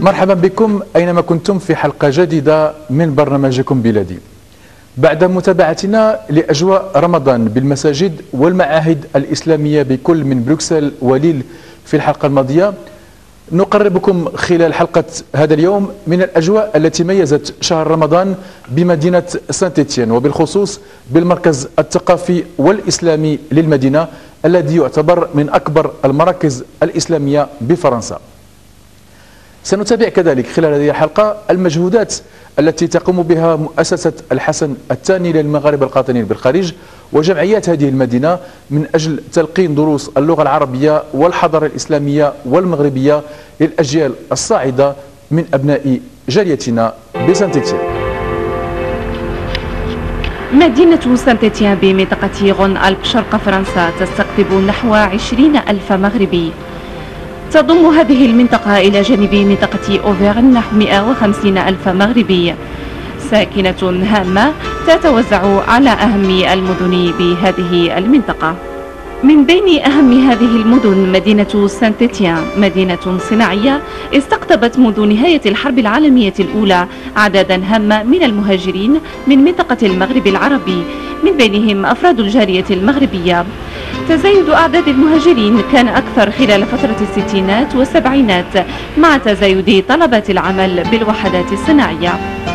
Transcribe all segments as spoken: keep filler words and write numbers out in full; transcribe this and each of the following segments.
مرحبا بكم أينما كنتم في حلقة جديدة من برنامجكم بلادي. بعد متابعتنا لأجواء رمضان بالمساجد والمعاهد الإسلامية بكل من بروكسل وليل في الحلقة الماضية، نقربكم خلال حلقة هذا اليوم من الأجواء التي ميزت شهر رمضان بمدينة سانت إتيان، وبالخصوص بالمركز الثقافي والإسلامي للمدينة الذي يعتبر من أكبر المراكز الإسلامية بفرنسا. سنتابع كذلك خلال هذه الحلقة المجهودات التي تقوم بها مؤسسة الحسن الثاني للمغاربة القاطنين بالخارج وجمعيات هذه المدينة من أجل تلقين دروس اللغة العربية والحضارة الإسلامية والمغربية للأجيال الصاعدة من أبناء جاليتنا بسانت إتيان. مدينة سانت إتيان بمنطقة غون ألب شرق فرنسا تستقطب نحو عشرين ألف مغربي. تضم هذه المنطقة إلى جانب منطقة أوفيرن نحو مئة وخمسين ألف مغربي، ساكنة هامة تتوزع على أهم المدن بهذه المنطقة. من بين أهم هذه المدن مدينة سانت إتيان، مدينة صناعية استقطبت منذ نهاية الحرب العالمية الأولى عددا هاما من المهاجرين من منطقة المغرب العربي، من بينهم أفراد الجالية المغربية. تزايد أعداد المهاجرين كان أكثر خلال فترة الستينات والسبعينات مع تزايد طلبات العمل بالوحدات الصناعية.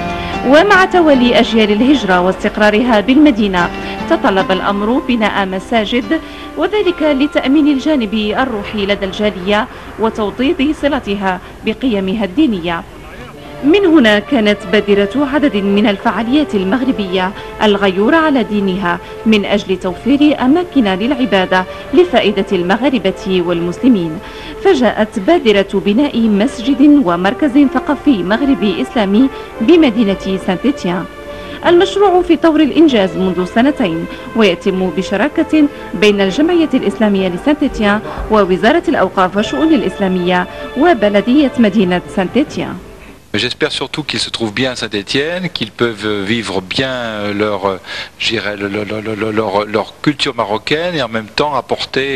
ومع توالي أجيال الهجرة واستقرارها بالمدينة تطلب الأمر بناء مساجد، وذلك لتأمين الجانب الروحي لدى الجالية وتوطيد صلتها بقيمها الدينية. من هنا كانت بادرة عدد من الفعاليات المغربية الغيورة على دينها من أجل توفير أماكن للعبادة لفائدة المغاربة والمسلمين، فجاءت بادرة بناء مسجد ومركز ثقافي مغربي إسلامي بمدينة سانت إتيان. المشروع في طور الإنجاز منذ سنتين، ويتم بشراكة بين الجمعية الإسلامية لسانت إتيان ووزارة الأوقاف والشؤون الإسلامية وبلدية مدينة سانت إتيان. J'espère surtout qu'ils se trouvent bien à Saint-Étienne, qu'ils peuvent vivre bien leur, leur, leur, leur, leur culture marocaine et en même temps apporter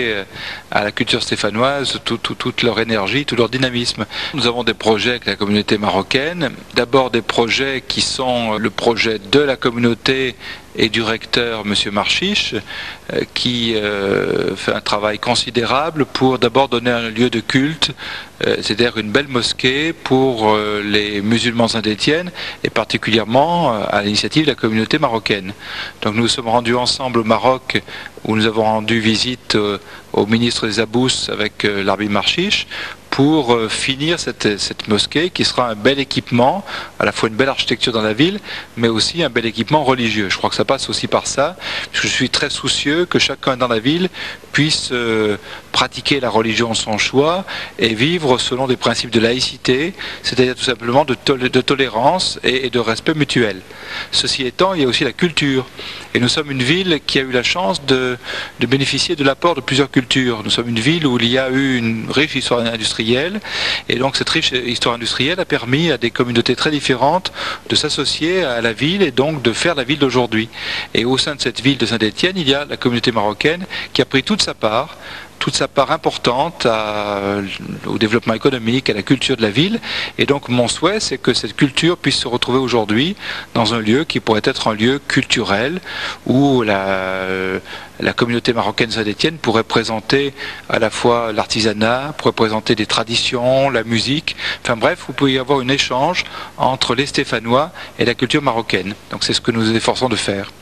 à la culture stéphanoise tout, tout, toute leur énergie, tout leur dynamisme. Nous avons des projets avec la communauté marocaine. D'abord des projets qui sont le projet de la communauté et du recteur, M. Marchiche, euh, qui euh, fait un travail considérable pour d'abord donner un lieu de culte, euh, c'est-à-dire une belle mosquée pour euh, les musulmans saint-Étienne et particulièrement euh, à l'initiative de la communauté marocaine. Donc nous nous sommes rendus ensemble au Maroc où nous avons rendu visite euh, au ministre des Abous avec euh, l'Arbi Marchiche pour euh, finir cette, cette mosquée qui sera un bel équipement, à la fois une belle architecture dans la ville, mais aussi un bel équipement religieux. Je crois que ça passe aussi par ça, parce que je suis très soucieux que chacun dans la ville puisse euh, pratiquer la religion de son choix et vivre selon des principes de laïcité, c'est-à-dire tout simplement de, tol de tolérance et, et de respect mutuel. Ceci étant, il y a aussi la culture. Et nous sommes une ville qui a eu la chance de, de bénéficier de l'apport de plusieurs cultures. Nous sommes une ville où il y a eu une riche histoire industrielle, et donc cette riche histoire industrielle a permis à des communautés très différentes de s'associer à la ville et donc de faire la ville d'aujourd'hui. Et au sein de cette ville de Saint-Étienne, il y a la communauté marocaine qui a pris toute sa part, toute sa part importante à, au développement économique, à la culture de la ville. Et donc mon souhait, c'est que cette culture puisse se retrouver aujourd'hui dans un lieu qui pourrait être un lieu culturel où la, la communauté marocaine Saint-Étienne pourrait présenter à la fois l'artisanat, pourrait présenter des traditions, la musique. Enfin bref, vous pouvez y avoir un échange entre les Stéphanois et la culture marocaine. Donc c'est ce que nous nous efforçons de faire.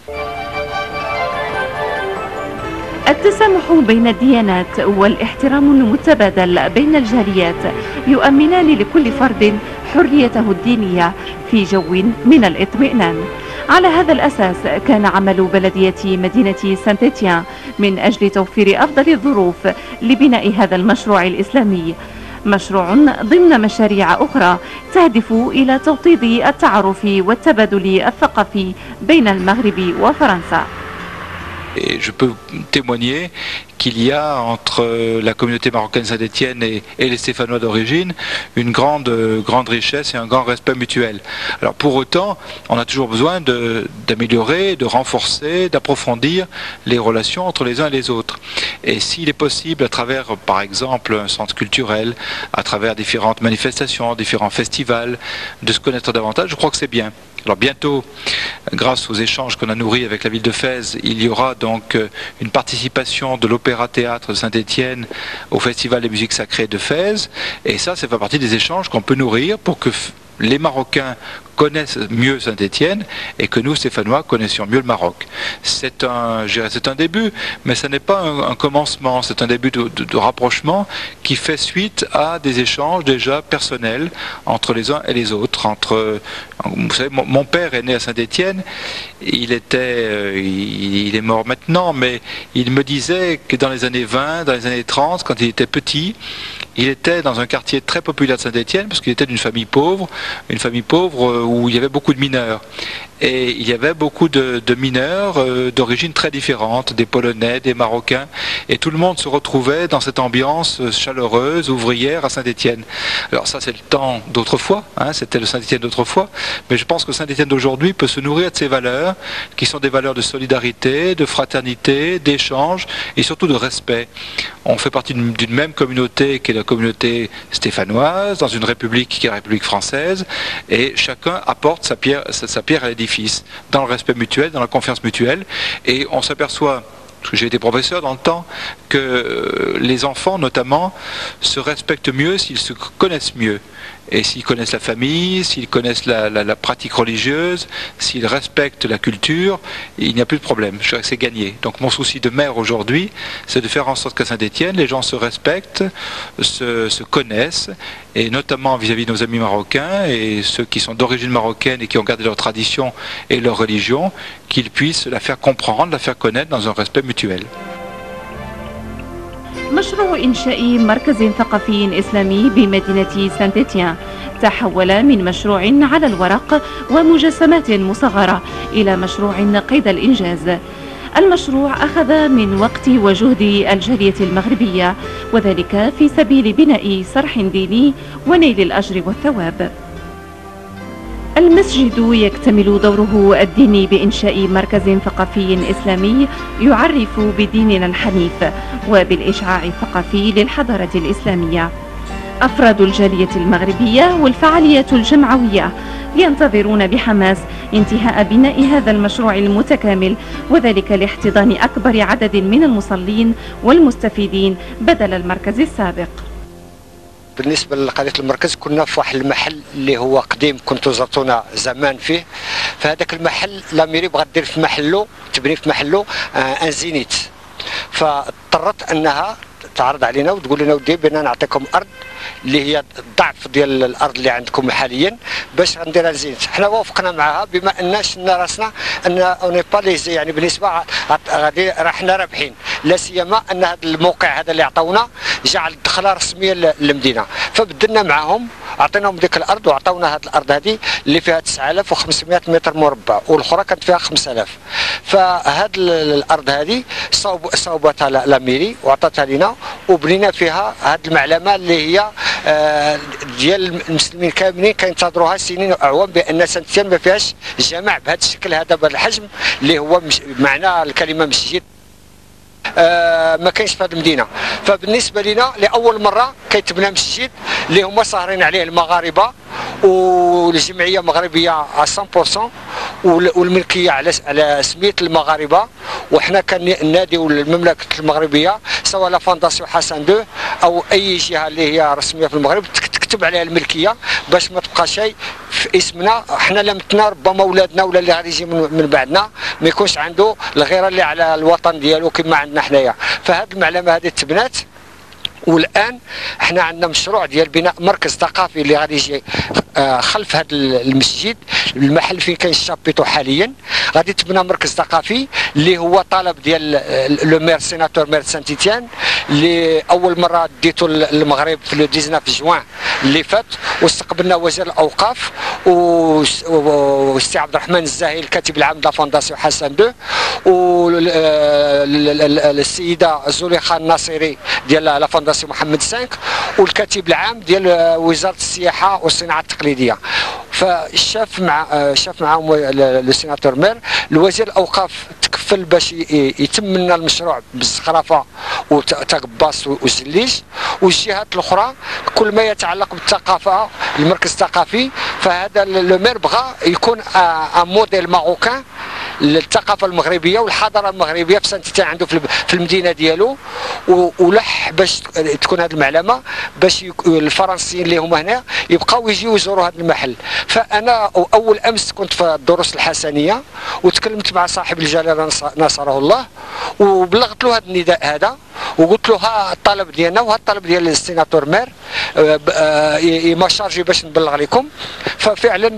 التسامح بين الديانات والاحترام المتبادل بين الجاليات يؤمنان لكل فرد حريته الدينية في جو من الاطمئنان. على هذا الأساس كان عمل بلدية مدينة سانت إتيان من أجل توفير أفضل الظروف لبناء هذا المشروع الإسلامي، مشروع ضمن مشاريع أخرى تهدف إلى توطيد التعارف والتبادل الثقافي بين المغرب وفرنسا. Et je peux témoigner qu'il y a entre la communauté marocaine Saint-Étienne et, et les Stéphanois d'origine une grande, grande richesse et un grand respect mutuel. Alors pour autant, on a toujours besoin d'améliorer, de, de renforcer, d'approfondir les relations entre les uns et les autres. Et s'il est possible, à travers par exemple un centre culturel, à travers différentes manifestations, différents festivals, de se connaître davantage, je crois que c'est bien. Alors bientôt, grâce aux échanges qu'on a nourris avec la ville de Fès, il y aura donc une participation de l'Opéra-Théâtre de Saint-Étienne au Festival des musiques sacrées de Fès. Et ça, ça fait partie des échanges qu'on peut nourrir pour que les Marocains connaissent mieux Saint-Étienne et que nous, Stéphanois, connaissions mieux le Maroc. C'est un, je dirais, c'est un début, mais ce n'est pas un, un commencement, c'est un début de, de, de rapprochement qui fait suite à des échanges déjà personnels entre les uns et les autres. Entre, vous savez, mon, mon père est né à Saint-Étienne, il, était, il, il est mort maintenant, mais il me disait que dans les années vingt, dans les années trente, quand il était petit, il était dans un quartier très populaire de Saint-Étienne, parce qu'il était d'une famille pauvre, une famille pauvre où il y avait beaucoup de mineurs. Et il y avait beaucoup de, de mineurs euh, d'origine très différentes, des Polonais, des Marocains, et tout le monde se retrouvait dans cette ambiance chaleureuse, ouvrière à Saint-Étienne. Alors ça c'est le temps d'autrefois, hein, c'était le Saint-Étienne d'autrefois, mais je pense que Saint-Étienne d'aujourd'hui peut se nourrir de ces valeurs, qui sont des valeurs de solidarité, de fraternité, d'échange, et surtout de respect. On fait partie d'une même communauté qui est la communauté stéphanoise, dans une république qui est la République française, et chacun apporte sa pierre, sa, sa pierre à l'édifice, dans le respect mutuel, dans la confiance mutuelle, et on s'aperçoit, parce que j'ai été professeur dans le temps, que les enfants notamment se respectent mieux s'ils se connaissent mieux. Et s'ils connaissent la famille, s'ils connaissent la, la, la pratique religieuse, s'ils respectent la culture, il n'y a plus de problème. Je dirais que c'est gagné. Donc mon souci de maire aujourd'hui, c'est de faire en sorte qu'à Saint-Étienne, les gens se respectent, se, se connaissent, et notamment vis-à-vis de nos amis marocains et ceux qui sont d'origine marocaine et qui ont gardé leur tradition et leur religion, qu'ils puissent la faire comprendre, la faire connaître dans un respect mutuel. مشروع إنشاء مركز ثقافي إسلامي بمدينة سانت-إتيان تحول من مشروع على الورق ومجسمات مصغرة إلى مشروع قيد الإنجاز. المشروع أخذ من وقت وجهد الجالية المغربية، وذلك في سبيل بناء صرح ديني ونيل الأجر والثواب. المسجد يكتمل دوره الديني بإنشاء مركز ثقافي إسلامي يعرف بديننا الحنيف وبالإشعاع الثقافي للحضارة الإسلامية. أفراد الجالية المغربية والفعالية الجمعوية ينتظرون بحماس انتهاء بناء هذا المشروع المتكامل، وذلك لاحتضان أكبر عدد من المصلين والمستفيدين بدل المركز السابق. بالنسبه لقضيه المركز، كنا في واحد المحل اللي هو قديم كنتوا زرتونا زمان فيه، فهذاك المحل لا ميري بغات دير في محله، تبني في محله ان زينيت، فاضطرت انها تعرض علينا وتقول لنا ودي بنا نعطيكم ارض اللي هي الضعف ديال الارض اللي عندكم حاليا باش غنديرها لزينت. حنا وافقنا معها بما ان شفنا راسنا ان اوني با ليزي، يعني بالنسبه غادي راه حنا رابحين، لا سيما ان هذا الموقع هذا اللي عطاونا جعل الدخله رسميه للمدينه، فبدلنا معهم عطيناهم ديك الارض وعطاونا هذه الارض هذه اللي فيها تسعة آلاف وخمسمائة متر مربع والاخرى كانت فيها خمسة آلاف. فهذه الارض هذه صوب صوبتها لا ميري وعطاتها لنا وبنينا فيها هذه المعلمه اللي هي ديال المسلمين كاملين كينتظروها سنين واعوام، بان سانت-إتيان ما فيهاش جامع بهذا الشكل هذا بهذا الحجم اللي هو معنى الكلمه مسجد آه ما كاينش في هذه المدينه. فبالنسبه لنا لاول مره كيتبنى مسجد اللي هما ساهرين عليه المغاربه والجمعيه مغربيه على مية بالمية والملكيه على على سميه المغاربه، وحنا كنناديو المملكه المغربيه سواء لا فونداسيون حسن دو او اي جهه اللي هي رسميه في المغرب تكتب عليها الملكيه باش ما تبقى شيء في اسمنا حنا لمتنا، ربما ولادنا ولا اللي غادي يجي من بعدنا ما يكونش عنده الغيره اللي على الوطن ديالو كما عندنا حنايا. فهذه المعلمه هذه تبنات، والان احنا عندنا مشروع ديال بناء مركز ثقافي اللي غادي يجي خلف هذا المسجد، المحل فين كاين الشابيطو حاليا غادي تبنى مركز ثقافي اللي هو طلب ديال لو مير سيناتور مير سانت-إتيان اللي اول مره ديتو المغرب في لو تسعطاش جوان اللي فات، واستقبلنا وزير الاوقاف والسي عبد الرحمن الزاهي الكاتب العام لا فونداسيون حسن دو، والسيده زليخه الناصري ديال لا فونداسيون محمد خمسة، والكاتب العام ديال وزاره السياحه والصناعه التقليديه. فشاف مع شاف معاهم لو سيناتور مير الوزير الاوقاف تكفل باش يتم لنا المشروع بالزخرفه وتقباص والزليج، والجهات الاخرى كل ما يتعلق بالثقافه المركز الثقافي. فهذا لو مير بغى يكون ان موديل ماروكان للثقافه المغربيه والحضاره المغربيه في سانتيتان عنده في المدينه ديالو، ولح باش تكون هذه المعلمه باش الفرنسيين اللي هما هنا يبقاو يجيو يزوروا هذا المحل. فانا اول امس كنت في الدروس الحسنيه وتكلمت مع صاحب الجلاله نصره الله وبلغت له هذا النداء هذا، وقلت له ها الطلب ديالنا وها الطلب ديال السيناتور مير ما شارجي باش نبلغ لكم. ففعلا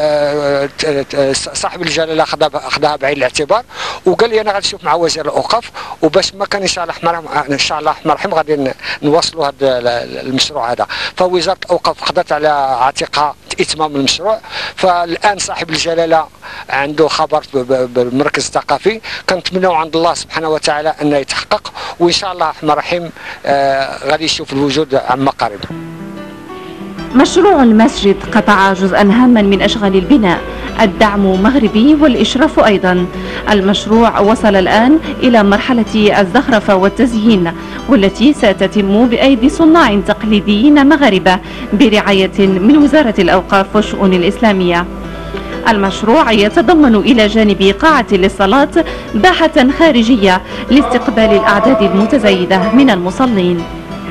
صاحب الجلاله اخذها بعين الاعتبار وقال لي انا غادي نشوف مع وزير الاوقاف وباش ما كان ان شاء الله الرحمن ان شاء الله الرحمن الرحيم غادي نواصلوا هذا المشروع هذا. فوزاره الاوقاف اخذت على عاتقها اتمام المشروع. فالان صاحب الجلاله عنده خبر بالمركز الثقافي، كنتمنوا عند الله سبحانه وتعالى انه يتحقق، وان شاء الله الرحمن الرحيم غادي يشوف الوجود عما قريب. مشروع المسجد قطع جزءا هاما من أشغال البناء، الدعم مغربي والإشراف أيضا. المشروع وصل الآن إلى مرحلة الزخرفة والتزيين، والتي ستتم بأيدي صناع تقليديين مغاربة برعاية من وزارة الأوقاف والشؤون الإسلامية. المشروع يتضمن إلى جانب قاعة للصلاة باحة خارجية لاستقبال الأعداد المتزايدة من المصلين.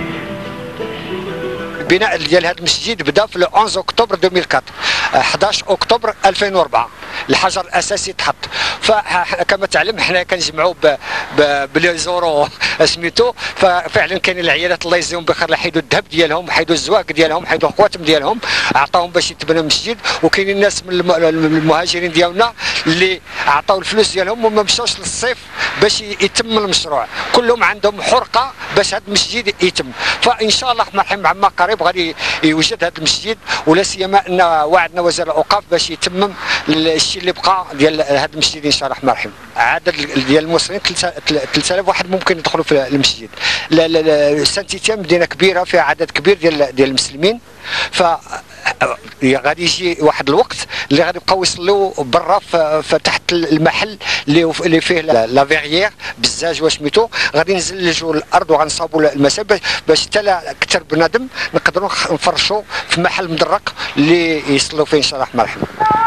البناء ديال هذا المسجد بدا في واحد عشر اكتوبر ألفين وأربعة، أحد عشر اكتوبر ألفين وأربعة الحجر الاساسي تحط. فكما تعلم حنا كنجمعوا بلي زورو سميتو، ففعلا كاين العيالات الله يجزيهم بخير اللي حيدوا الذهب ديالهم، حيدوا الزواج ديالهم، حيدوا الخواتم ديالهم، عطاوهم باش يتبنى المسجد. وكاين الناس من المهاجرين ديالنا اللي عطاو الفلوس ديالهم وما مشاوش للصيف باش يتم المشروع، كلهم عندهم حرقه باش هذا المسجد يتم. فان شاء الله الرحمن عما قريب غادي يوجد هذا المسجد، ولا سيما ان وعدنا وزير الاوقاف باش يتمم الشيء اللي بقى ديال هذا المسجد ان شاء الله الرحمن الرحيم. عدد ديال المصريين ثلاثة آلاف واحد ممكن يدخلوا في المسجد. سانتيتان مدينه كبيره فيها عدد كبير ديال ديال المسلمين، ف غادي يجي واحد الوقت اللي غادي يبقاو يصليو برا تحت المحل اللي اللي فيه لا فيغيير بالزاج وسميتو، غادي نزلجوا الارض وغنصاوبوا المسافه باش حتى لا كثر بنادم نقدروا نفرشوا في محل مدرق اللي يصلوا فيه ان شاء الله الرحمن الرحيم.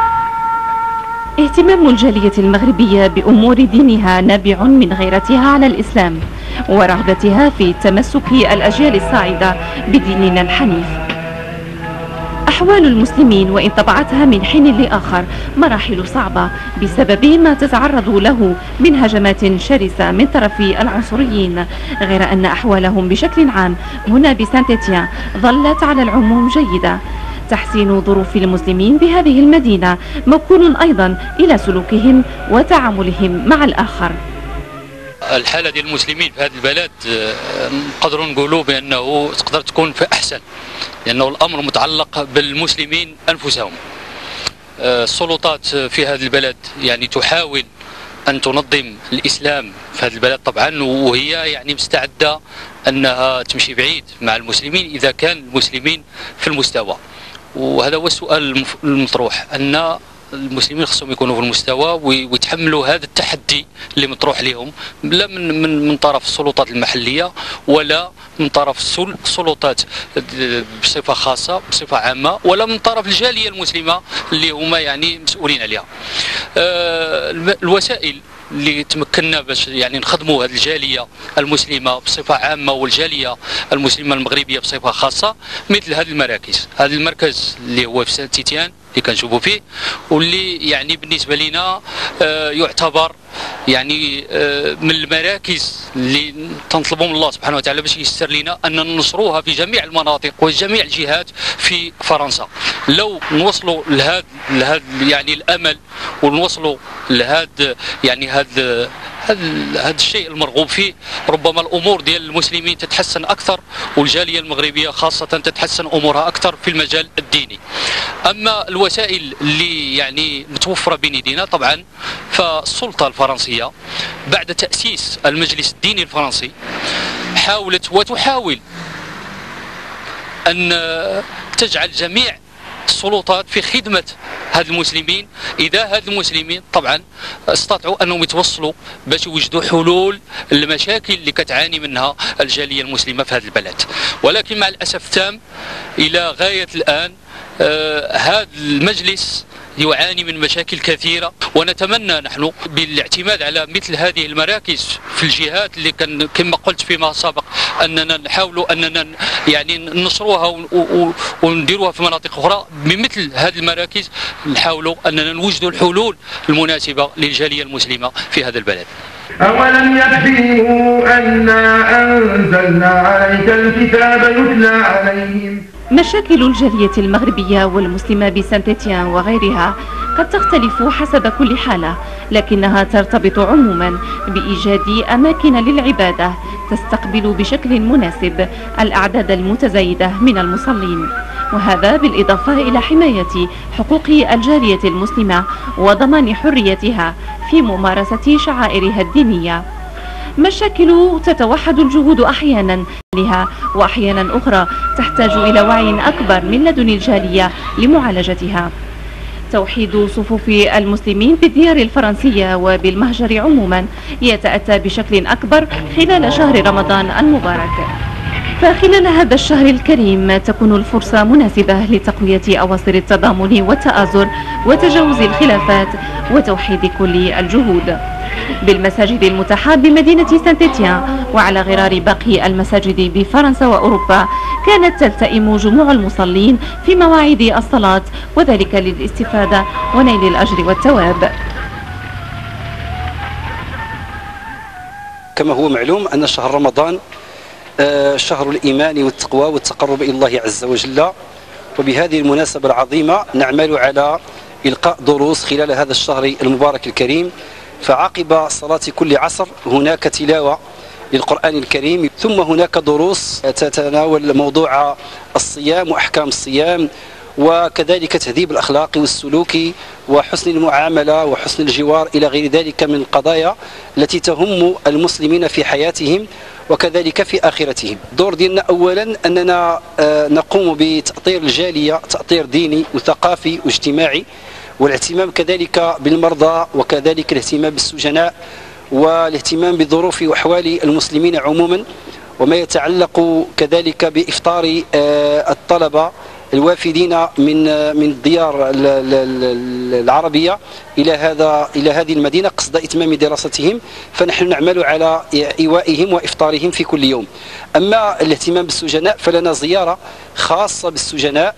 اهتمام الجالية المغربية بأمور دينها نابع من غيرتها على الإسلام ورغبتها في تمسك الأجيال الصاعدة بديننا الحنيف. أحوال المسلمين وإن طبعتها من حين لآخر مراحل صعبة بسبب ما تتعرض له من هجمات شرسة من طرف العنصريين، غير أن أحوالهم بشكل عام هنا بسانتيتيان ظلت على العموم جيدة. تحسين ظروف المسلمين بهذه المدينة موكول أيضا إلى سلوكهم وتعاملهم مع الآخر. الحالة ديال المسلمين في هذا البلد نقدروا نقولوا بأنه تقدر تكون في أحسن، لأنه الأمر متعلق بالمسلمين أنفسهم. السلطات في هذا البلد يعني تحاول أن تنظم الإسلام في هذا البلد طبعا، وهي يعني مستعدة أنها تمشي بعيد مع المسلمين إذا كان المسلمين في المستوى. وهذا هو السؤال المطروح، أن المسلمين خصهم يكونوا في المستوى ويتحملوا هذا التحدي اللي مطروح لهم، لا من من من طرف السلطات المحليه ولا من طرف السلطات بصفه خاصه بصفه عامه، ولا من طرف الجاليه المسلمه اللي هما يعني مسؤولين عليها. الوسائل اللي تمكنا باش يعني نخدموا هذه الجاليه المسلمه بصفه عامه والجاليه المسلمه المغربيه بصفه خاصه مثل هذه المراكز. هذا المركز اللي هو في سانتيتيان اللي كنشوفوا فيه، واللي يعني بالنسبه لنا آه يعتبر يعني آه من المراكز اللي تنطلبوا من الله سبحانه وتعالى باش ييسر لنا ان ننصروها في جميع المناطق وجميع الجهات في فرنسا. لو نوصلوا لهذا لهذا يعني الامل ونوصلوا لهذا يعني هذا هذا هذا الشيء المرغوب فيه. ربما الامور ديال المسلمين تتحسن اكثر، والجاليه المغربيه خاصه تتحسن امورها اكثر في المجال الديني. اما الوسائل اللي يعني متوفره بين يدينا طبعا، فالسلطه الفرنسيه بعد تاسيس المجلس الديني الفرنسي حاولت وتحاول ان تجعل جميع السلطات في خدمة هاد المسلمين، إذا هاد المسلمين طبعا استطاعوا أنهم يتوصلوا باش يوجدوا حلول للمشاكل اللي كتعاني منها الجالية المسلمة في هذا البلد. ولكن مع الأسف التام إلى غاية الآن آه هذا المجلس يعاني من مشاكل كثيرة، ونتمنى نحن بالاعتماد على مثل هذه المراكز في الجهات اللي كان كما قلت فيما سبق أننا نحاولوا أننا يعني ننشروها ونديروها في مناطق أخرى. بمثل هذه المراكز نحاولوا أننا نوجدوا الحلول المناسبة للجالية المسلمة في هذا البلد. أولم يكفيهم أنا أنزلنا عليك الكتاب يتلى عليهم. مشاكل الجالية المغربية والمسلمة بسانت إتيان وغيرها قد تختلف حسب كل حالة، لكنها ترتبط عموما بإيجاد أماكن للعبادة تستقبل بشكل مناسب الأعداد المتزايدة من المصلين، وهذا بالإضافة إلى حماية حقوق الجالية المسلمة وضمان حريتها في ممارسة شعائرها الدينية. مشاكل تتوحد الجهود أحيانا لها، وأحيانا أخرى تحتاج إلى وعي أكبر من لدن الجالية لمعالجتها. توحيد صفوف المسلمين بالديار الفرنسية وبالمهجر عموما يتأتى بشكل أكبر خلال شهر رمضان المبارك، فخلال هذا الشهر الكريم تكون الفرصة مناسبة لتقوية أواصر التضامن والتآزر وتجاوز الخلافات وتوحيد كل الجهود. بالمساجد المتاحة بمدينة سانت إتيان وعلى غرار باقي المساجد بفرنسا وأوروبا كانت تلتئم جموع المصلين في مواعيد الصلاة، وذلك للاستفادة ونيل الأجر والثواب. كما هو معلوم أن شهر رمضان شهر الإيمان والتقوى والتقرب إلى الله عز وجل، وبهذه المناسبة العظيمة نعمل على إلقاء دروس خلال هذا الشهر المبارك الكريم. فعقب صلاة كل عصر هناك تلاوة للقرآن الكريم، ثم هناك دروس تتناول موضوع الصيام وأحكام الصيام، وكذلك تهذيب الأخلاق والسلوك وحسن المعاملة وحسن الجوار إلى غير ذلك من القضايا التي تهم المسلمين في حياتهم وكذلك في آخرتهم. دور ديالنا أولا أننا نقوم بتأطير الجالية تأطير ديني وثقافي واجتماعي، والاهتمام كذلك بالمرضى وكذلك الاهتمام بالسجناء والاهتمام بظروف وأحوال المسلمين عموما، وما يتعلق كذلك بإفطار الطلبة الوافدين من من الديار العربية إلى هذا إلى هذه المدينة قصد إتمام دراستهم، فنحن نعمل على إيوائهم وإفطارهم في كل يوم. أما الاهتمام بالسجناء فلنا زيارة خاصة بالسجناء،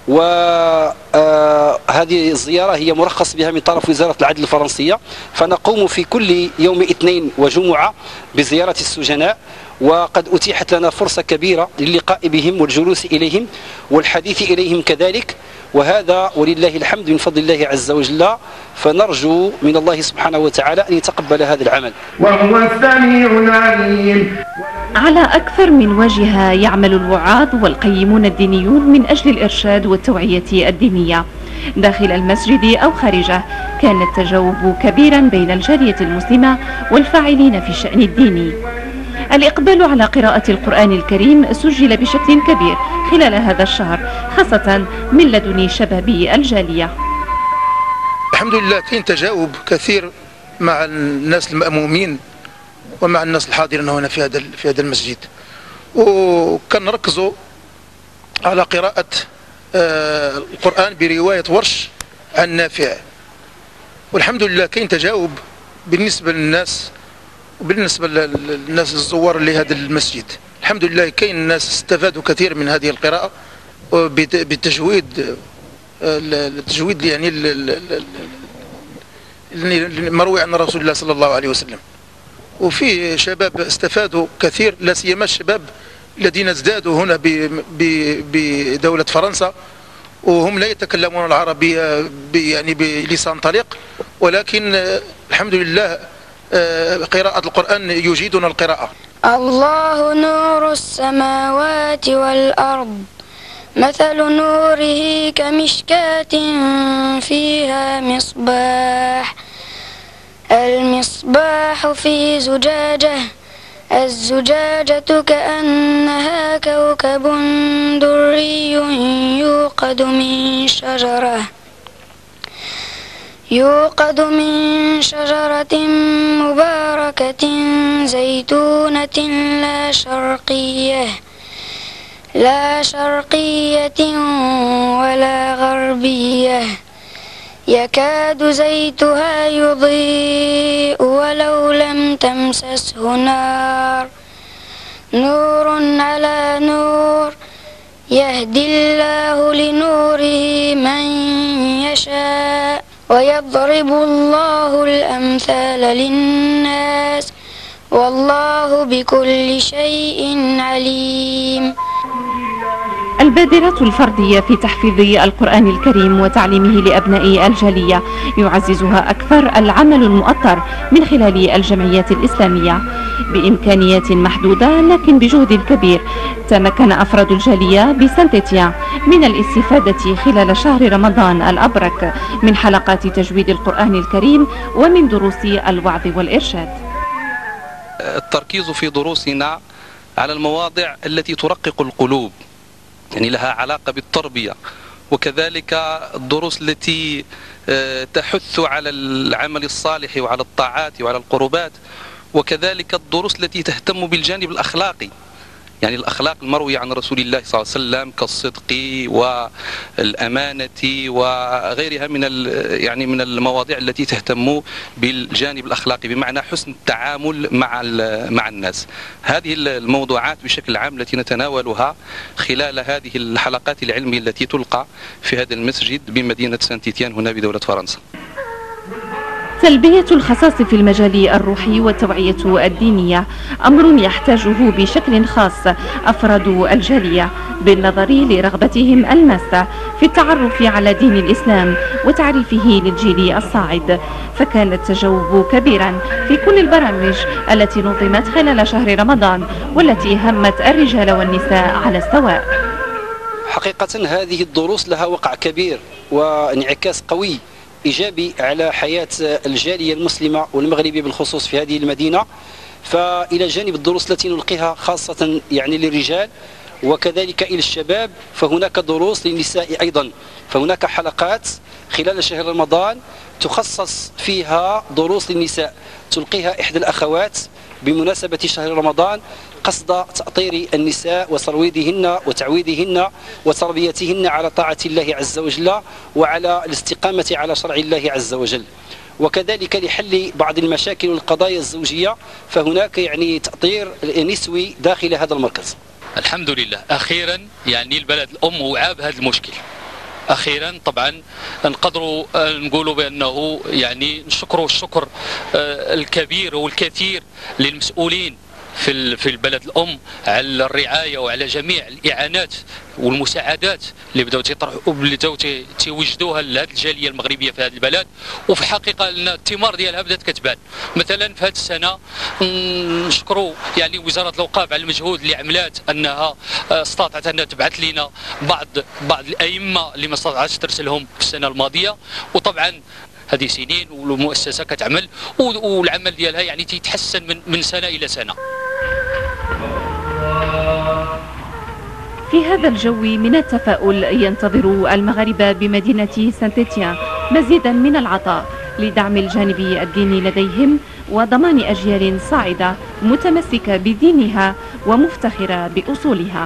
وهذه الزيارة هي مرخص بها من طرف وزارة العدل الفرنسية، فنقوم في كل يوم اثنين وجمعة بزيارة السجناء، وقد أتيحت لنا فرصة كبيرة للقاء بهم والجلوس إليهم والحديث إليهم كذلك، وهذا ولله الحمد من فضل الله عز وجل، فنرجو من الله سبحانه وتعالى أن يتقبل هذا العمل وهو السميع العليم. على أكثر من وجهة يعمل الوعاظ والقيمون الدينيون من أجل الإرشاد والتوعية الدينية داخل المسجد أو خارجه. كان التجاوب كبيرا بين الجالية المسلمة والفاعلين في الشأن الديني. الإقبال على قراءة القرآن الكريم سجل بشكل كبير خلال هذا الشهر، خاصة من لدن شباب الجالية. الحمد لله كاين تجاوب كثير مع الناس المأمومين ومع الناس الحاضرين هنا في هذا في هذا المسجد، وكنركزوا على قراءة القرآن برواية ورش عن نافع، والحمد لله كاين تجاوب بالنسبة للناس وبالنسبة للناس الزوار لهذا المسجد. الحمد لله كاين الناس استفادوا كثير من هذه القراءة بالتجويد، التجويد يعني المروي عن رسول الله صلى الله عليه وسلم، وفي شباب استفادوا كثير، لا سيما الشباب الذين ازدادوا هنا بدولة فرنسا، وهم لا يتكلمون العربية يعني بلسان طليق، ولكن الحمد لله قراءة القرآن يجيدون القراءة. الله نور السماوات والأرض مثل نوره كمشكاة فيها مصباح المصباح في زجاجة الزجاجة كأنها كوكب دري يوقد من شجرة يوقد من شجرة مباركة زيتونة لا شرقية لا شرقية ولا غربية يكاد زيتها يضيء ولو لم تمسسه نار نور على نور يهدي الله لنوره من يشاء ويضرب الله الأمثال للناس والله بكل شيء عليم. البادرة الفردية في تحفيظ القرآن الكريم وتعليمه لأبناء الجالية يعززها أكثر العمل المؤطر من خلال الجمعيات الإسلامية. بإمكانيات محدودة لكن بجهد كبير تمكن أفراد الجالية بسانت إتيان من الاستفادة خلال شهر رمضان الأبرك من حلقات تجويد القرآن الكريم ومن دروس الوعظ والإرشاد. التركيز في دروسنا على المواضع التي ترقق القلوب، يعني لها علاقة بالتربية، وكذلك الدروس التي تحث على العمل الصالح وعلى الطاعات وعلى القربات، وكذلك الدروس التي تهتم بالجانب الأخلاقي، يعني الأخلاق المروية عن رسول الله صلى الله عليه وسلم كالصدق والأمانة وغيرها من يعني من المواضيع التي تهتم بالجانب الأخلاقي بمعنى حسن التعامل مع مع الناس. هذه الموضوعات بشكل عام التي نتناولها خلال هذه الحلقات العلمية التي تلقى في هذا المسجد بمدينة سانت إتيان هنا بدولة فرنسا. تلبية الخصاص في المجال الروحي والتوعية الدينية أمر يحتاجه بشكل خاص أفراد الجالية بالنظر لرغبتهم الماسة في التعرف على دين الإسلام وتعريفه للجيل الصاعد، فكان التجاوب كبيرا في كل البرامج التي نظمت خلال شهر رمضان والتي همت الرجال والنساء على السواء. حقيقة هذه الدروس لها وقع كبير وانعكاس قوي إيجابي على حياة الجالية المسلمة والمغربية بالخصوص في هذه المدينة. فإلى جانب الدروس التي نلقيها خاصة يعني للرجال وكذلك إلى الشباب، فهناك دروس للنساء أيضا. فهناك حلقات خلال شهر رمضان تخصص فيها دروس للنساء تلقيها إحدى الأخوات بمناسبة شهر رمضان قصد تأطير النساء وترويضهن وتعويدهن وتربيتهن على طاعة الله عز وجل وعلى الاستقامة على شرع الله عز وجل، وكذلك لحل بعض المشاكل والقضايا الزوجية. فهناك يعني تأطير نسوي داخل هذا المركز. الحمد لله أخيرا يعني البلد الأم وعى بهذا المشكل. أخيرا طبعا نقدروا نقولوا بأنه يعني نشكروا الشكر الكبير والكثير للمسؤولين في في البلد الأم على الرعاية وعلى جميع الإعانات والمساعدات اللي بداو تيطرحوا اللي بداو تيوجدوها لهذه الجالية المغربية في هذا البلد. وفي الحقيقة الثمار ديالها بدات كتبان. مثلا في هذه السنة نشكروا يعني وزارة الأوقاف على المجهود اللي عملات أنها استطاعت أنها تبعث لنا بعض بعض الأئمة اللي ما استطاعتش ترسلهم في السنة الماضية. وطبعا هذه سنين والمؤسسة كتعمل والعمل ديالها يعني تيتحسن من من سنة إلى سنة. في هذا الجو من التفاؤل ينتظر المغاربة بمدينة سانت إتيان مزيدا من العطاء لدعم الجانب الديني لديهم وضمان أجيال صاعدة متمسكة بدينها ومفتخرة بأصولها.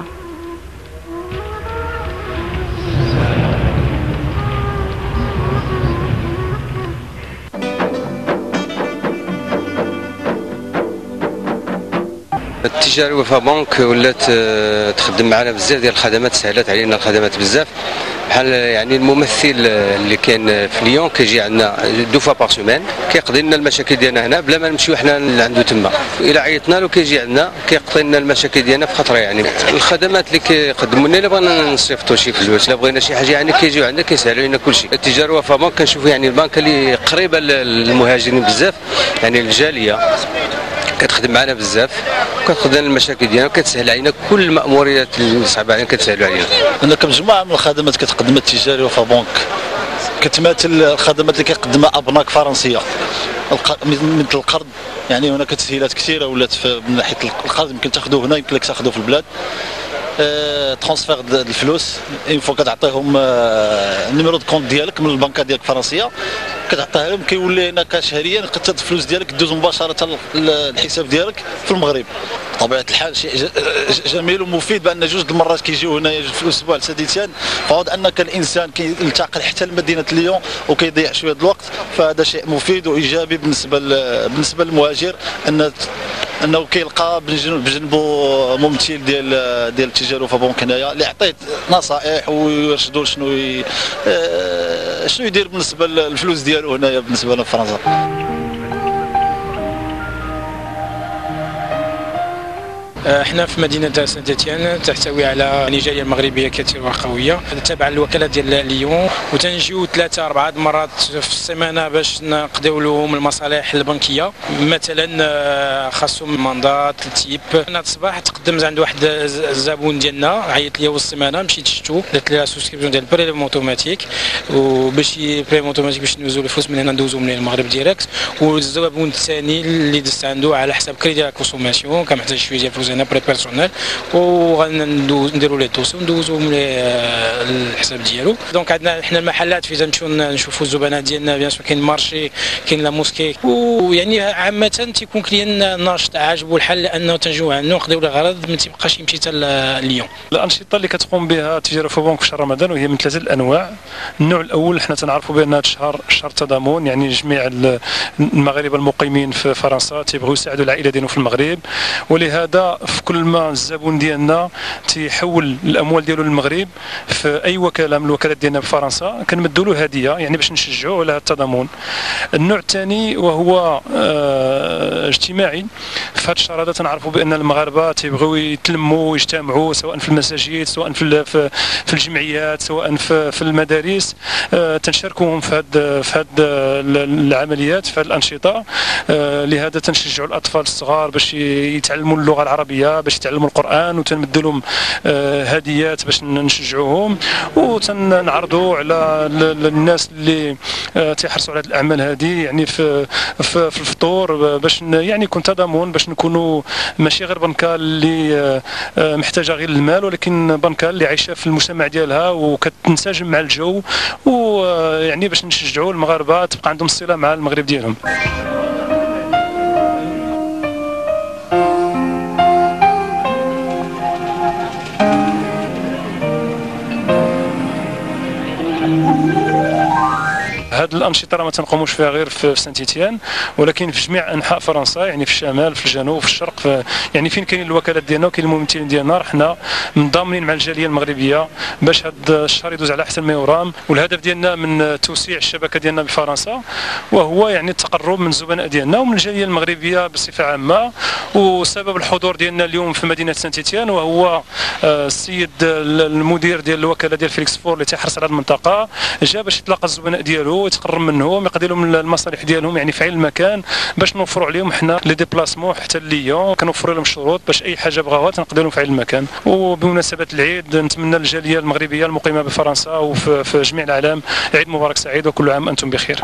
التجارة وفا بنك ولات تخدم معنا بزاف ديال الخدمات، سهلات علينا الخدمات بزاف. بحال يعني الممثل اللي كاين في ليون كيجي عندنا دو فوا بار سيمين كيقضي لنا المشاكل ديالنا هنا بلا ما نمشيو حنا لعندو تما. الا عيطنا له كيجي عندنا كيقضي لنا المشاكل ديالنا في خطره. يعني الخدمات اللي كيقدموا لنا الا بغينا نصيفطوا شي فلوس، الا بغينا شي حاجه يعني كيجيو عندنا كيسهلوا لنا كل شيء. التجاره وفا بنك كنشوفوا يعني البنكه اللي قريبه للمهاجرين بزاف، يعني الجاليه كتخدم معنا بزاف وكتخدم المشاكل ديالنا وكتسهل علينا كل المأموريات اللي صعيبه علينا كتسهلوا علينا. عندنا كمجموعه من الخدمات كتقدمها التجاري وفا بنك، كتماثل الخدمات اللي كيقدمها ابناك فرنسيه مثل القرض. يعني هناك تسهيلات كثيره ولات من ناحيه القرض، يمكن تاخذوه هنا يمكن لك تاخذوه في البلاد. أه ترانسفير الفلوس اون فوا كتعطيهم النيميرو دو كونت ديالك من البنكه ديالك الفرنسيه كتعطيها لهم، كيولي هناك شهريا قد الفلوس ديالك دوز مباشره للحساب ديالك في المغرب. بطبيعه الحال شيء جميل ومفيد بان جوج المرات كيجيو هنا جوج في الاسبوع لساديتيان، فعود ان الانسان كيلتقي حتى لمدينه ليون وكيضيع شويه الوقت، فهذا شيء مفيد وايجابي بالنسبه بالنسبه للمهاجر ان انه كيلقى بجنبه ممثل ديال ديال التجاره وفا بنك هنايا اللي عطيه نصائح ويرشدوا شنو ي... شنو يدير بالنسبه للفلوس ديالو هنايا بالنسبه لفرنسا. احنا في مدينه سانت اتيان تحتوي على جاليه مغربيه كثيره وقويه تابعه للوكاله ديال ليون، وتنجيو ثلاثه اربعه مرات في السيمانه باش نقضيو لهم المصالح البنكيه. مثلا خاصهم ماندات تيب. انا الصباح تقدمت عند واحد الزبون ديالنا عيط لي وسط السيمانه، مشيت شفتو درت لها سوسكريبسيون ديال البريليفمون اوتوماتيك، وباش بريليفمون اوتوماتيك باش ندوزو الفلوس من هنا ندوزو من المغرب ديريكت. والزبون الثاني اللي دزت عنده على حساب كريدي لا كونسوماسيون كان محتاج شويه ديال الفلوس هنا بري بيرسونيل، وغنديروا لي دوسي وندوزوهم للحساب ديالو. دونك عندنا حنا المحلات فين نمشيو نشوفوا الزبناء ديالنا، بيان سور كاين المارشي كاين لا موسكي، ويعني عامه تيكون كليان ناشط عاجبو الحال لانه تنجيو عنده نقضيو له غرض ما تيبقاش يمشي حتى لليون. الانشطه اللي كتقوم بها التجاره في بنك في شهر رمضان وهي من ثلاثه الانواع. النوع الاول حنا تنعرفوا بان هذا الشهر شهر التضامن، يعني جميع المغاربه المقيمين في فرنسا تيبغيو يساعدوا العائله ديالهم في المغرب، ولهذا في كل ما الزبون ديالنا تيحول الاموال ديالو للمغرب في اي وكاله من الوكالات ديالنا بفرنسا كنمدوا له هديه، يعني باش نشجعوه على التضامن. النوع الثاني وهو اه اجتماعي. في هذا الشهر هذا تنعرفوا بان المغاربه تيبغيو يتلموا ويجتمعوا سواء في المساجد سواء في في الجمعيات سواء في في المدارس، اه تنشاركوهم في هذه في هذه العمليات في هذه الانشطه. اه لهذا تنشجعوا الاطفال الصغار باش يتعلموا اللغه العربيه، باش يتعلموا القران، وتنمد لهم هديات باش نشجعوهم، وتنعرضوا على الناس اللي تيحرصوا على هذه الاعمال هذه، يعني في في الفطور باش يعني يكون تضامن، باش نكونوا ماشي غير بنكه اللي محتاجه غير المال، ولكن بنكه اللي عايشه في المجتمع ديالها وكتنسجم مع الجو، ويعني باش نشجعوا المغاربه تبقى عندهم الصله مع المغرب ديالهم. هذه الانشطه ما تنقوموش فيها غير في سانت إتيان، ولكن في جميع انحاء فرنسا، يعني في الشمال في الجنوب في الشرق، في يعني فين كاين الوكالات ديالنا وكاين الممثلين ديالنا حنا مضامنين مع الجاليه المغربيه باش هذا الشهر يدوز على احسن ما يرام. والهدف ديالنا من توسيع الشبكه ديالنا بفرنسا وهو يعني التقرب من الزبناء ديالنا ومن الجاليه المغربيه بصفه عامه. وسبب الحضور ديالنا اليوم في مدينه سانت إتيان وهو السيد المدير ديال الوكاله ديال فيليكس فور اللي تيحرص على المنطقه، جا باش يتلاقى الزبناء ديالو يتقرب منهم يقضي لهم المصالح ديالهم يعني في عين المكان، باش نوفروا عليهم حنا لي ديبلاسمون حتى لليون، كنوفروا لهم الشروط باش اي حاجه بغاوها تنقضي لهم في عين المكان. وبمناسبه العيد نتمنى للجاليه المغربيه المقيمه بفرنسا وفي جميع العالم عيد مبارك سعيد وكل عام انتم بخير.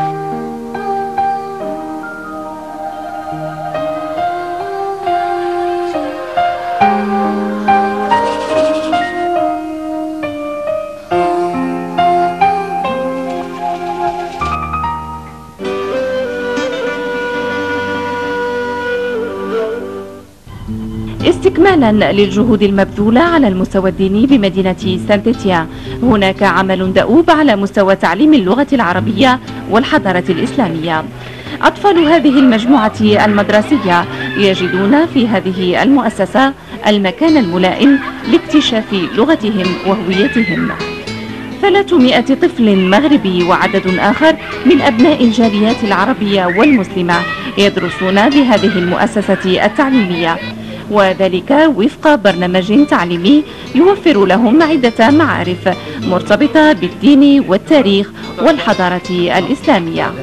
استكمالا للجهود المبذولة على المستوى الديني بمدينة سانت إتيان، هناك عمل دؤوب على مستوى تعليم اللغة العربية والحضارة الإسلامية. أطفال هذه المجموعة المدرسية يجدون في هذه المؤسسة المكان الملائم لاكتشاف لغتهم وهويتهم. ثلاثمائة طفل مغربي وعدد آخر من أبناء الجاليات العربية والمسلمة يدرسون بهذه المؤسسة التعليمية، وذلك وفق برنامج تعليمي يوفر لهم عدة معارف مرتبطة بالدين والتاريخ والحضارة الإسلامية.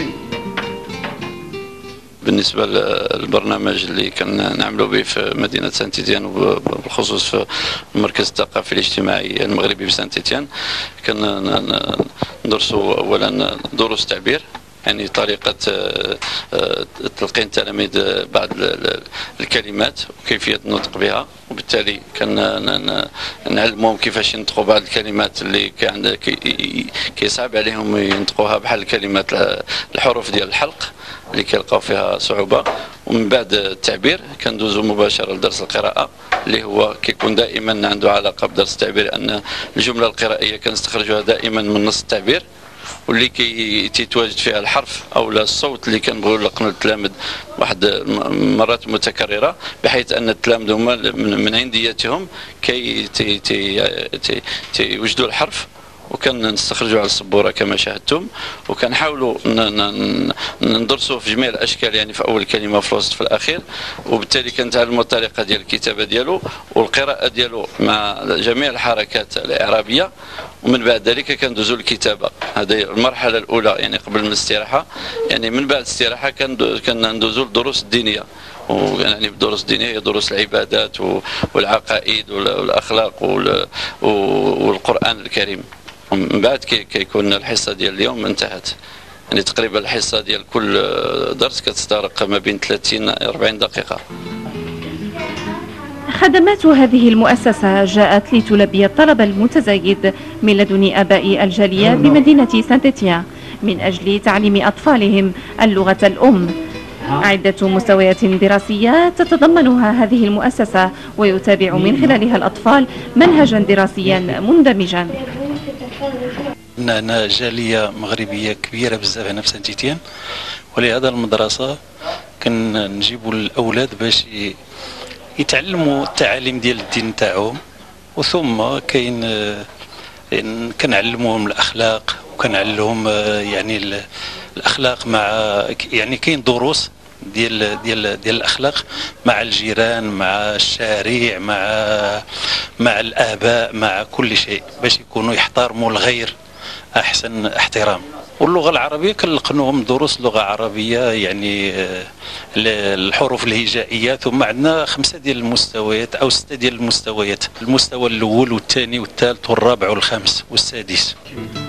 بالنسبة للبرنامج اللي كنا نعملوا به في مدينة سانت إتيان وبالخصوص في المركز الثقافي الاجتماعي المغربي بسانت إتيان، كنا ندرسوا أولا دروس تعبير، يعني طريقة تلقين التلاميذ بعض الكلمات وكيفية النطق بها، وبالتالي كان نعلمهم كيفاش ينطقوا بعض الكلمات اللي كيصعب عليهم ينطقوها، بحال الكلمات الحروف ديال الحلق اللي كيلقاو فيها صعوبة. ومن بعد التعبير كندوزو مباشرة لدرس القراءة اللي هو كيكون دائما عنده علاقة بدرس التعبير، أن الجملة القرائية كنستخرجوها دائما من نص التعبير، واللي كي تيتواجد فيها الحرف او الصوت اللي كنبغيو نلقنوا للتلاميذ واحد مرات متكرره، بحيث ان التلاميذ هما من عندياتهم كي تي تي تي تيوجدوا الحرف، وكنستخرجوا على السبوره كما شاهدتم، وكنحاولوا ندرسوا في جميع الاشكال، يعني في اول كلمه في الوسط في الاخير، وبالتالي كنتعلموا الطريقه ديال الكتابه ديالو والقراءه ديالو مع جميع الحركات الاعرابيه، ومن بعد ذلك كندوزوا الكتابه. هذه المرحله الاولى يعني قبل من الاستراحه. يعني من بعد الاستراحه كندوزوا الدروس الدينيه، ويعني الدروس الدينيه هي دروس العبادات والعقائد والاخلاق والقران الكريم. من بعد كيكون الحصه ديال اليوم انتهت، يعني تقريبا الحصه ديال كل درس كتستغرق ما بين ثلاثين إلى أربعين دقيقه. خدمات هذه المؤسسة جاءت لتلبي الطلب المتزايد من لدن آباء الجالية بمدينة سانت إتيان من أجل تعليم أطفالهم اللغة الأم. عدة مستويات دراسية تتضمنها هذه المؤسسة، ويتابع من خلالها الأطفال منهجا دراسيا مندمجا. هنا جالية مغربية كبيرة بزاف هنا في سانت إتيان، ولهذا المدرسة كنجيبوا الأولاد باش يتعلموا التعاليم ديال الدين تاعهم، وثم كاين كنعلموهم الاخلاق، وكنعلمهم يعني الاخلاق مع يعني كاين دروس ديال ديال ديال الاخلاق مع الجيران، مع الشارع، مع مع الاباء، مع كل شيء، باش يكونوا يحترموا الغير احسن احترام. واللغه العربيه كنلقنوهم دروس لغه عربيه، يعني الحروف الهجائيه، ثم عندنا خمسه ديال المستويات او سته ديال المستويات، المستوى الاول والثاني والثالث والرابع والخامس والسادس.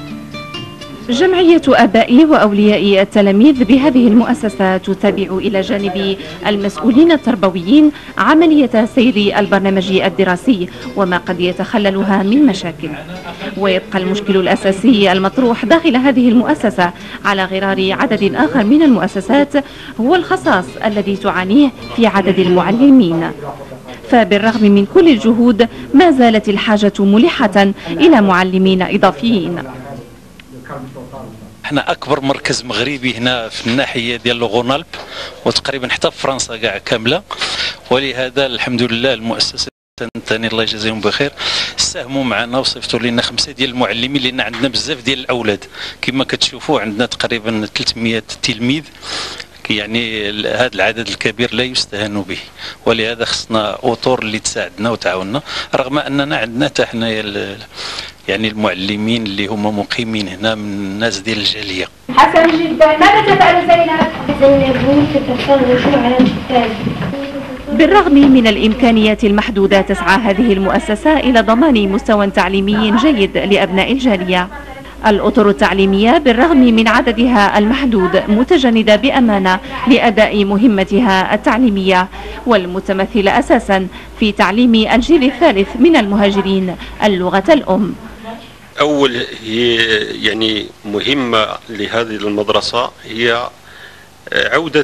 جمعية آباء وأولياء التلاميذ بهذه المؤسسة تتابع إلى جانب المسؤولين التربويين عملية سير البرنامج الدراسي وما قد يتخللها من مشاكل. ويبقى المشكل الأساسي المطروح داخل هذه المؤسسة على غرار عدد آخر من المؤسسات هو الخصاص الذي تعانيه في عدد المعلمين. فبالرغم من كل الجهود ما زالت الحاجة ملحة إلى معلمين إضافيين. احنا اكبر مركز مغربي هنا في الناحيه ديال لوغونالب، وتقريبا حتى في فرنسا كاع كامله، ولهذا الحمد لله المؤسسه الثانيه الله يجازيهم بخير ساهموا معنا وصيفطوا لنا خمسه ديال المعلمين، لان عندنا بزاف ديال الاولاد كما كتشوفوا، عندنا تقريبا ثلاثمائة تلميذ، يعني هذا العدد الكبير لا يستهان به، ولهذا خصنا اطر اللي تساعدنا وتعاوننا، رغم اننا عندنا حتى حنايا يعني المعلمين اللي هما مقيمين هنا من الناس ديال الجاليه. حسن جدا. ماذا تفعل زينب؟ زينب تتفرج على الكتاب. بالرغم من الإمكانيات المحدودة تسعى هذه المؤسسة إلى ضمان مستوى تعليمي جيد لأبناء الجالية. الأطر التعليمية بالرغم من عددها المحدود متجندة بأمانة لأداء مهمتها التعليمية، والمتمثلة أساسا في تعليم الجيل الثالث من المهاجرين اللغة الأم. أول هي يعني مهمة لهذه المدرسة هي عودة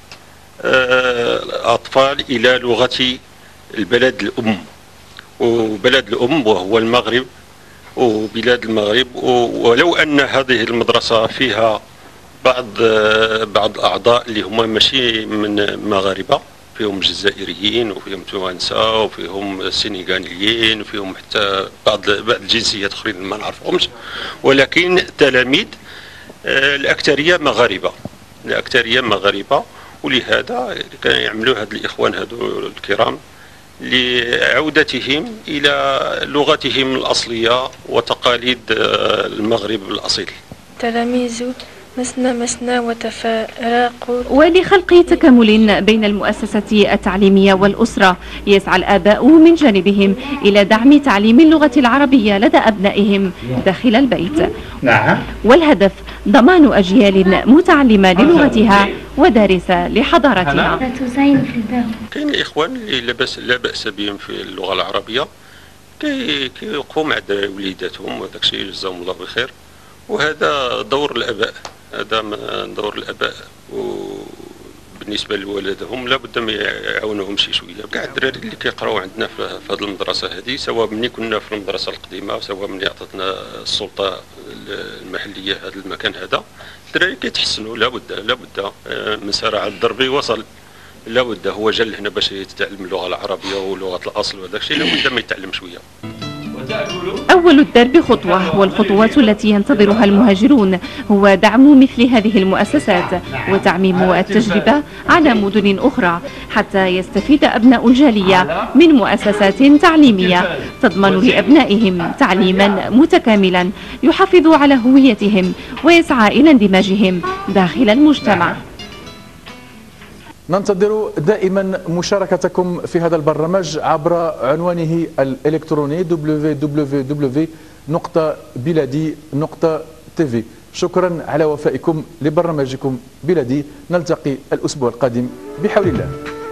الأطفال إلى لغة البلد الأم، وبلد الأم وهو المغرب وبلاد المغرب. ولو أن هذه المدرسة فيها بعض بعض الأعضاء اللي هما ماشي من مغاربة، فيهم جزائريين وفيهم توانسه وفيهم سنغاليين وفيهم حتى بعض بعض الجنسيات اخرين ما نعرفهمش، ولكن التلاميذ الاكثريه مغاربه الاكثريه مغاربه ولهذا كانوا يعملوا هاد الاخوان هادو الكرام لعودتهم الى لغتهم الاصليه وتقاليد المغرب الاصيل. تلاميذ مسنا مسنا وتفارقوا. ولخلق تكامل بين المؤسسة التعليمية والأسرة يسعى الآباء من جانبهم إلى دعم تعليم اللغة العربية لدى أبنائهم داخل البيت. نعم. والهدف ضمان أجيال متعلمة للغتها ودارسة لحضارتها. كاين الإخوان اللي لا بأس لا بأس بهم في اللغة العربية كيوقفوا مع وليداتهم وداك الشيء جزاهم الله بخير، وهذا دور الآباء هذا دور الآباء وبالنسبة لولادهم لابد ما يعاونوهم شي شوية. كاع الدراري اللي كيقراو عندنا في هذه المدرسة هذه، سواء ملي كنا في المدرسة القديمة سواء ملي عطاتنا السلطة المحلية هذا المكان هذا، الدراري كيتحسنوا لابد لابد من سراع الضرب وصل، لابد هو جا لهنا باش يتعلم اللغة العربية ولغة الأصل وهذاك الشيء لابد ما يتعلم شوية. أول الدرب خطوة، والخطوات التي ينتظرها المهاجرون هو دعم مثل هذه المؤسسات وتعميم التجربة على مدن أخرى حتى يستفيد أبناء الجالية من مؤسسات تعليمية تضمن لأبنائهم تعليما متكاملا يحافظ على هويتهم ويسعى إلى اندماجهم داخل المجتمع. ننتظر دائما مشاركتكم في هذا البرنامج عبر عنوانه الإلكتروني دبليو دبليو دبليو نقطة بلادي نقطة تي في. شكرا على وفائكم لبرنامجكم بلادي، نلتقي الأسبوع القادم بحول الله.